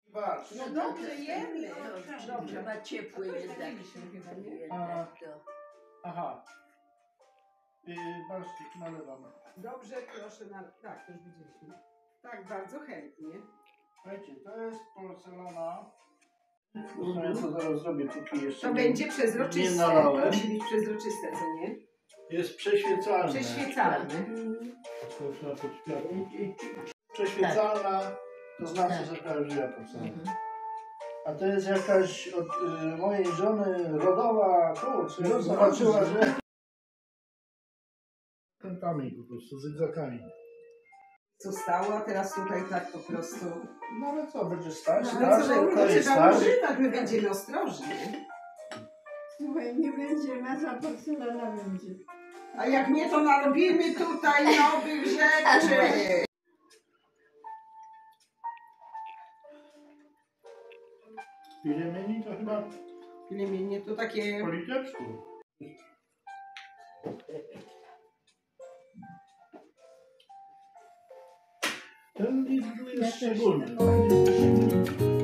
Patrz. No dobrze, jemy. Dobrze, chyba ciepły jednak. Chyba, nie? Jednak to. Aha. Patrzcie, nalewam. Dobrze, proszę. Tak, to już widzieliśmy. Tak, bardzo chętnie. Słuchajcie, to jest porcelana. Ja to zaraz zrobię, póki jeszcze To będzie przezroczyste. nie nalałem. Musi być przezroczyste, co nie? Jest przeświecalne. Przeświecalne. To trzeba podświadczyć. Przeświecalna to znaczy, że prawdziwa porcelana. A to jest jakaś od mojej żony rodowa, kurczę, No, zobaczyła, dobrze. że kątami po prostu, zygzakami. Co stało, a teraz tutaj tak po prostu. No ale co, będzie stać? No, Stać, ale co, to jest trzeba stać. używać, my będziemy ostrożni. Słuchaj, nie będzie masa porcelana będzie. A jak nie, to narobimy tutaj nowych rzeczy. Pilemieni to chyba Plemienie to takie. po litewsku. Ten liczb jest szczególny.